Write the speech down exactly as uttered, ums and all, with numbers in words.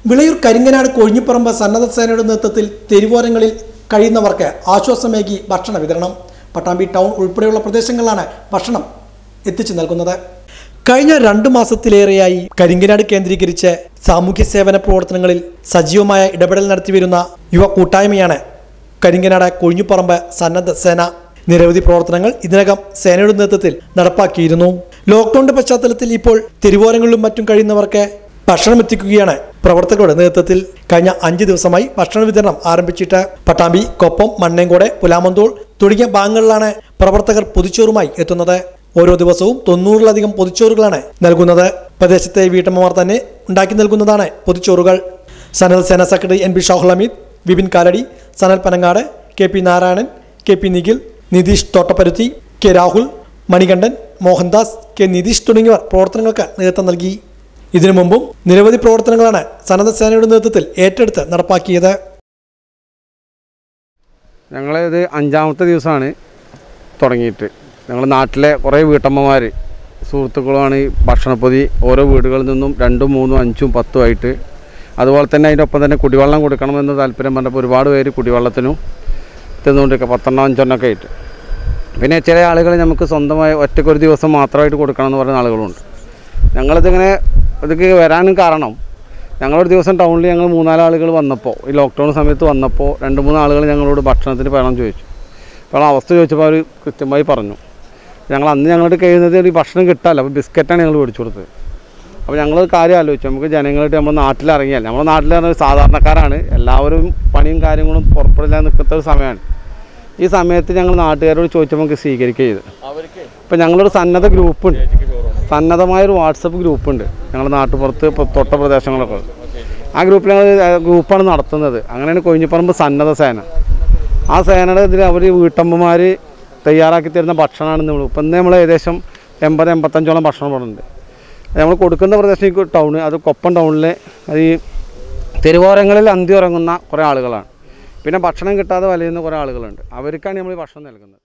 വിളയൂർ കരിങ്ങനാട് കൊഴിഞ്ഞിപ്പറമ്പ് സന്നദ്ധ സേനയുടെ നേതൃത്വത്തിൽ തെരുവോരങ്ങളിൽ കഴിയുന്നവർക്ക് ആശ്വാസമേകി ഭക്ഷണ വിതരണം. പട്ടാമ്പി ടൗൺ ഉൾപ്പെടെയുള്ള പ്രദേശങ്ങളിലാണ് ഭക്ഷണം എത്തിച്ചു നൽകുന്നത്. കഴിഞ്ഞ രണ്ടു മാസത്തിലേറെയായി കരിങ്ങനാട് കേന്ദ്രീകരിച്ച് സാമൂഹ്യ സേവന പ്രവർത്തനങ്ങളിൽ സജീവമായ ഇടപെടൽ നടത്തിവരുന്ന യുവ കൂട്ടായ്മയാണ് കരിങ്ങനാട് കൊഴിഞ്ഞിപ്പറമ്പ് സന്നദ്ധ സേന. നിരവധി പ്രവർത്തനങ്ങൾ ഇതിനകം സേനയുടെ നേതൃത്വത്തിൽ നടപ്പാക്കിയിരുന്നു. ലോക്ക്ഡൌണിന്റെ പശ്ചാത്തലത്തിൽ ഇപ്പോൾ തെരുവോരങ്ങളിലും മറ്റും കഴിയുന്നവർക്ക് ഭക്ഷണം എത്തിക്കുകയാണ് പ്രവർത്തകരുടെ നേതൃത്വത്തിൽ. കഴിഞ്ഞ അഞ്ച് ദിവസമായി ഭക്ഷണ വിതരണം ആരംഭിച്ചിട്ട് പട്ടാമ്പി, കൊപ്പം, മണ്ണേങ്കോട്, പുലാമന്തോൾ തുടങ്ങിയ ഭാഗങ്ങളിലാണ് പ്രവർത്തകർ പൊതിച്ചോറുമായി എത്തുന്നത്. ഓരോ ദിവസവും തൊണ്ണൂറിലധികം പൊതിച്ചോറുകളാണ് നൽകുന്നത്. പ്രദേശത്തെ വീട്ടമ്മമാർ തന്നെ ഉണ്ടാക്കി നൽകുന്നതാണ് പൊതിച്ചോറുകൾ. സന്നദ്ധ സേന secretary N B Shahul Hameed, Vipin Kalady, Sanal Panangad, K P Narayanan, K P Nikhil, Nitheesh Thottapparuthi, K Rahul, Manikandan, Mohandas, K Nitheesh തുടങ്ങിയവർ പ്രവർത്തനങ്ങൾക്ക് നേതൃത്വം നൽകി. ഇതിനു മുമ്പും നിരവധി പ്രവർത്തനങ്ങളാണ് സന്നദ്ധ സേനയുടെ നേതൃത്വത്തിൽ ഏറ്റെടുത്ത് നടപ്പാക്കിയത്. ഞങ്ങളിത് അഞ്ചാമത്തെ ദിവസമാണ് തുടങ്ങിയിട്ട്. ഞങ്ങൾ നാട്ടിലെ കുറേ വീട്ടമ്മമാർ സുഹൃത്തുക്കളുമാണ് ഈ ഭക്ഷണപ്പൊതി ഓരോ വീടുകളിൽ നിന്നും രണ്ടും മൂന്നും അഞ്ചും പത്തും ആയിട്ട്, അതുപോലെ തന്നെ അതിൻ്റെ ഒപ്പം തന്നെ കുടിവെള്ളം കൊടുക്കണമെന്ന് താല്പര്യം പറഞ്ഞപ്പോൾ ഒരുപാട് പേര് കുടിവെള്ളത്തിനും തിന്നുകൊണ്ടിരിക്കുക, പത്തെണ്ണം അഞ്ചെണ്ണമൊക്കെ ആയിട്ട്. പിന്നെ ചില ആളുകൾ നമുക്ക് സ്വന്തമായി ഒറ്റയ്ക്കൊരു ദിവസം മാത്രമായിട്ട് കൊടുക്കണമെന്ന് പറയുന്ന ആളുകളുണ്ട്. ഞങ്ങളിതിങ്ങനെ ഇതൊക്കെ വരാനും കാരണം ഞങ്ങളൊരു ദിവസം ടൗണിൽ ഞങ്ങൾ മൂന്നാല് ആളുകൾ വന്നപ്പോൾ, ഈ ലോക്ക്ഡൗൺ സമയത്ത് വന്നപ്പോൾ രണ്ട് മൂന്ന് ആളുകൾ ഞങ്ങളോട് ഭക്ഷണത്തിന് വേണം ചോദിച്ചു. അപ്പോൾ അവസ്ഥ ചോദിച്ചപ്പോൾ അവർ കൃത്യമായി പറഞ്ഞു. ഞങ്ങൾ അന്ന് ഞങ്ങളുടെ കഴിയുന്നത് ഒരു ഭക്ഷണം കിട്ടാമല്ലോ, അപ്പോൾ ബിസ്ക്കറ്റാണ് ഞങ്ങൾ മേടിച്ചു കൊടുത്തത്. അപ്പോൾ ഞങ്ങളൊരു കാര്യം ആലോചിച്ചു, നമുക്ക് ജനങ്ങളായിട്ട് നമ്മൾ നാട്ടിലിറങ്ങിയാൽ, നമ്മുടെ നാട്ടിലിറങ്ങിയ സാധാരണക്കാരാണ്, എല്ലാവരും പണിയും കാര്യങ്ങളും പുറപ്പെടില്ലാതെ നിൽക്കുന്ന ഒരു സമയമാണ്. ഈ സമയത്ത് ഞങ്ങൾ നാട്ടുകാരോട് ചോദിച്ചപ്പോൾ നമുക്ക് സ്വീകരിക്കുക ചെയ്ത്. ഇപ്പം ഞങ്ങളൊരു സന്നദ്ധ ഗ്രൂപ്പുണ്ട്, സന്നദ്ധമായൊരു വാട്സപ്പ് ഗ്രൂപ്പുണ്ട് ഞങ്ങളുടെ നാട്ടുപുറത്ത് തൊട്ട പ്രദേശങ്ങളൊക്കെ. ആ ഗ്രൂപ്പിൽ ഞങ്ങൾ ഗ്രൂപ്പാണ് നടത്തുന്നത്. അങ്ങനെയാണ് കൊഴിഞ്ഞിപ്പറമ്പ് സന്നദ്ധ സേന. ആ സേനയുടെ ഇതിൽ അവർ വീട്ടമ്മമാർ തയ്യാറാക്കി തരുന്ന ഭക്ഷണമാണ് നമ്മൾ ഇപ്പം ഇന്ന് നമ്മൾ ഏകദേശം എൺപത് എൺപത്തഞ്ചോളം ഭക്ഷണം പോകുന്നുണ്ട്. നമ്മൾ കൊടുക്കുന്ന പ്രദേശം ടൗണ്, അത് കൊപ്പം ടൗണിലെ അത് ഈ തെരുവോരങ്ങളിൽ അന്തി ഉറങ്ങുന്ന കുറേ ആളുകളാണ്. പിന്നെ ഭക്ഷണം കിട്ടാതെ വലയുന്ന കുറേ ആളുകളുണ്ട്. അവർക്കാണ് നമ്മൾ ഈ ഭക്ഷണം നൽകുന്നത്.